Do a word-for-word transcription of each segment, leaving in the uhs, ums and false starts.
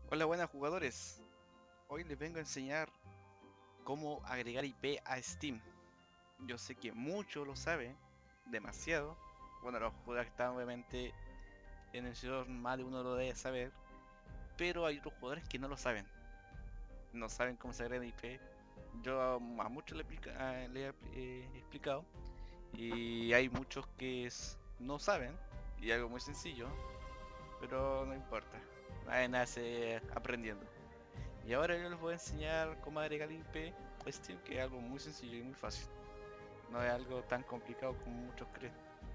Hola, buenas jugadores. Hoy les vengo a enseñar cómo agregar I P a Steam. Yo sé que muchos lo saben, demasiado. Bueno, los jugadores que están obviamente en el servidor, más de uno lo debe saber, pero hay otros jugadores que no lo saben. No saben cómo se agrega I P. Yo a, a muchos le, explica- ah, le he eh, explicado y hay muchos que es- no saben y algo muy sencillo, pero no importa. Nadie nace aprendiendo. Y ahora yo les voy a enseñar cómo agregar I P a Steam, que es algo muy sencillo y muy fácil. No es algo tan complicado como muchos creen.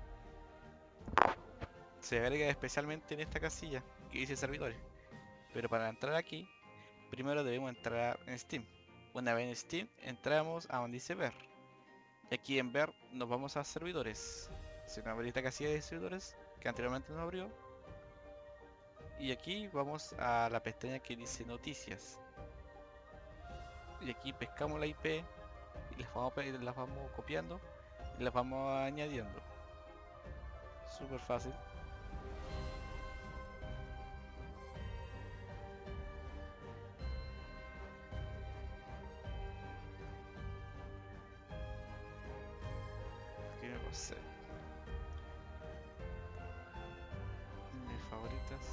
Se agrega especialmente en esta casilla que dice servidores. Pero para entrar aquí, primero debemos entrar en Steam. Una vez en Steam, entramos a donde dice ver. Y aquí en ver nos vamos a servidores. Se nos abre esta casilla de servidores que anteriormente nos abrió. Y aquí vamos a la pestaña que dice noticias. Y aquí pescamos la I P y las vamos, las vamos copiando y las vamos añadiendo. Súper fácil. Aquí me pasé. Mis favoritas.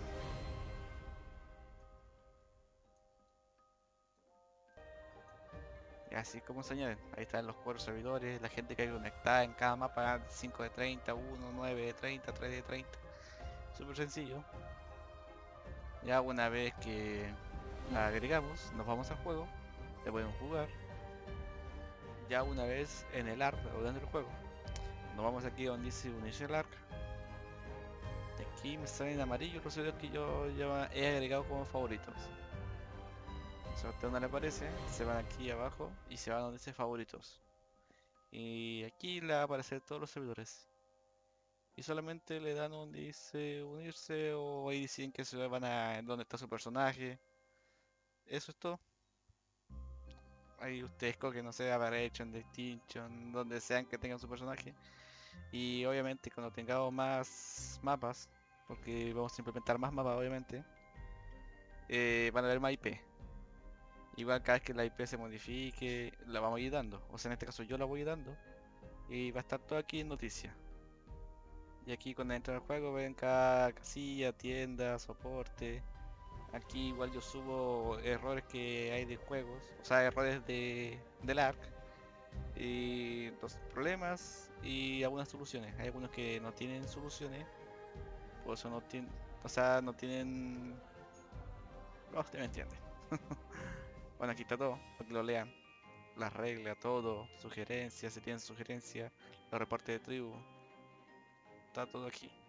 Y así como se añaden. Ahí están los cuatro servidores, la gente que hay conectada en cada mapa, cinco de treinta, uno, nueve de treinta, tres de treinta. Súper sencillo. Ya una vez que la agregamos, nos vamos al juego, le podemos jugar. Ya una vez en el A R C o dentro del juego, nos vamos aquí donde dice unirse al A R C. Y aquí me salen en amarillo los servidores que yo ya he agregado como favoritos. Si a usted no le aparece, se van aquí abajo y se van donde dice favoritos. Y aquí le va a aparecer todos los servidores. Y solamente le dan donde dice unirse o ahí dicen que se van a donde está su personaje. Eso es todo. Ahí usted escoge, no sé, Aberration, Distinction, donde sean que tengan su personaje. Y obviamente cuando tengamos más mapas, porque vamos a implementar más mapas obviamente, eh, van a haber más I P. Igual cada vez que la I P se modifique, la vamos a ir dando. O sea, en este caso yo la voy dando. Y va a estar todo aquí en noticias. Y aquí cuando entran al juego ven cada casilla, tienda, soporte. Aquí igual yo subo errores que hay de juegos, o sea, errores de, del A R C. Y los problemas y algunas soluciones. Hay algunos que no tienen soluciones, por eso no tienen, o sea, no tienen... No, usted me entiende. Bueno, aquí está todo, para que lo lean. Las reglas, todo, sugerencias, si tienen sugerencias, los reportes de tribu, está todo aquí.